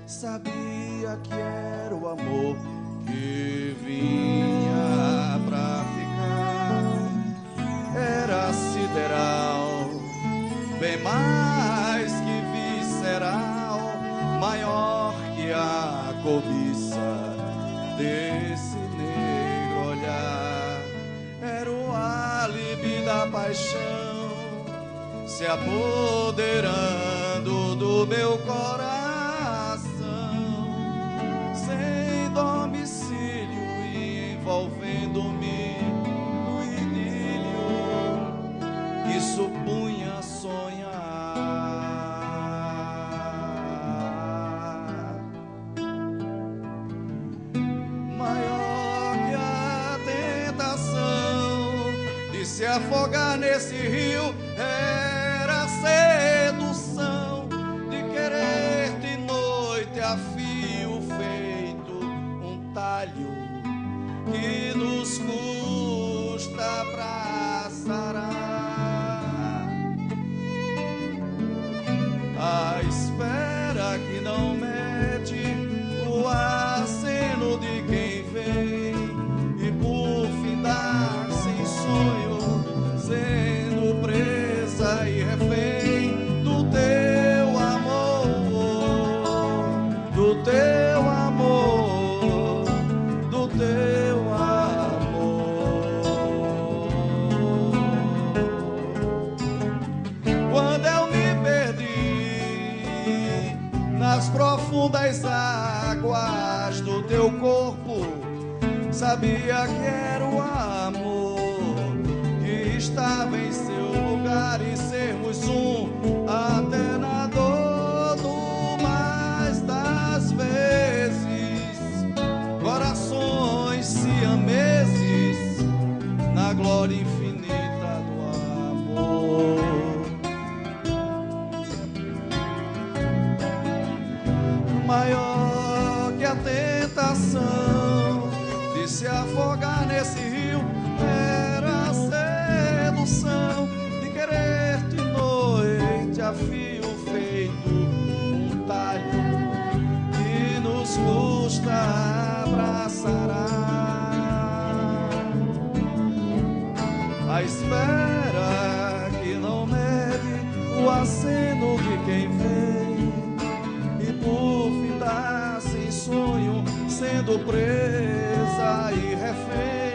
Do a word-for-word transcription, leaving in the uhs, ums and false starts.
sabia que era o amor que vinha pra ficar. Era sideral, bem mais que visceral, maior que a cobiça desse negro olhar. Era o álibi da paixão se apoderando do meu coração, sem domicílio e envolvendo-me no idílio que supunha sonhar. Maior que a tentação de se afogar nesse rio era a sedução de querer de noite a fio feito um talho que nos custa pra sarar. A espera que não mede o aceno de quem vem e por findar sem sonho, sendo presa e refém do teu amor, do teu amor, do teu amor. Quando eu me perdi nas profundas águas do teu corpo, sabia que era o amor que estava em seu lugar e sermos um até na dor do mais das vezes, corações siameses na glória infinita do amor. Maior que a tentação de se afogar nesse rio era a sedução de querer de noite a fio feito um talho que nos custa pra sarar. A espera que não mede o aceno de quem vem e por findar sem sonho, sendo presa e refém